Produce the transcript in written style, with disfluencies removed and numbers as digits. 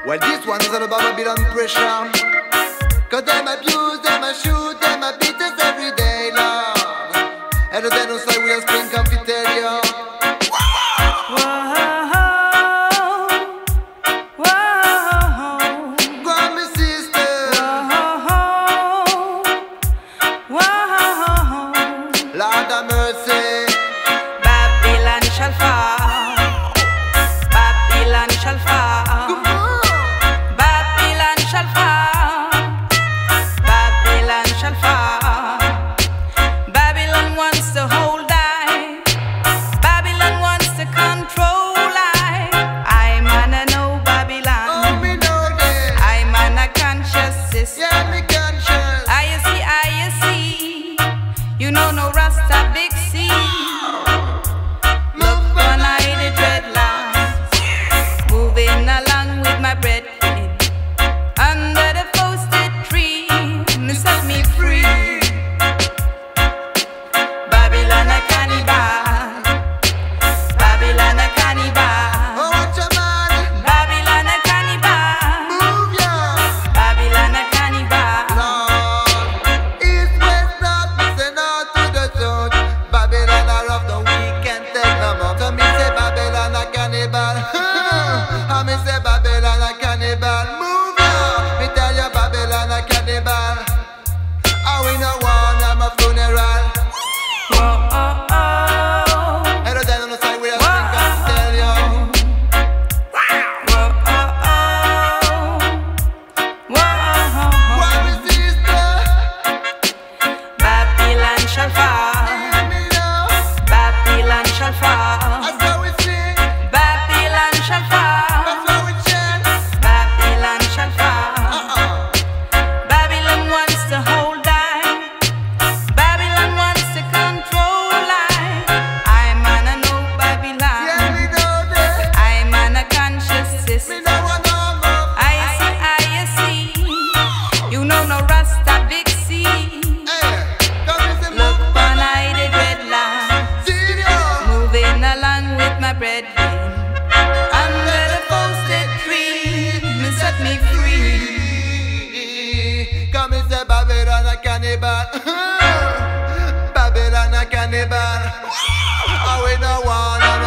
Well, this one is all about Babylon pressure. Cause them abuse, them a shoot, them a beat us every day, Lord. And then it's like we are spring cafeteria. Lord have mercy. Babylon shall fall. Babylon shall fall. Babylon shall fall. Babylon shall fall. Babylon wants to hold I. Babylon wants to control I. I'm on a no Babylon. Oh, me know that. I'm on a conscious system. Yeah, me conscious. I see. You know no Rasta big C. Look on I the dreadlocks, moving along with my bread under the posted tree, set me free. Babylon a cannibal, Babylon a cannibal, Oh, watch your man. Babylon a cannibal, Move ya. Babylon a cannibal. Lord, east, west, north, me say north to the south. Babylon are of the weekend, take them up. So me say Babylon a cannibal. I me say Babylon a cannibal. Move ya. Me tell you Babylon a cannibal. I we no want them a funeral. Whoa, oh, oh. Hello, then on the side we are spring can tell you. Whoa, oh, oh. Whoa, Why me sister? Babylon shall fall. Hear me now. Babylon shall fall. That's how we sing. Babylon shall fall. That's how we chant. Babylon shall fall. Babylon wants to hold I. Babylon wants to control I. I'm on a no Yeah, Babylon. me know that. I'm on a conscious Me system. know what I'm up. I see. You know no Rasta big C. Hey, come and say Look move. on I the dreadlocks, Senior. moving along with my bread under the posted tree, set me free. Come and say Babylon a cannibal. Babylon a cannibal. Oh, we no wanna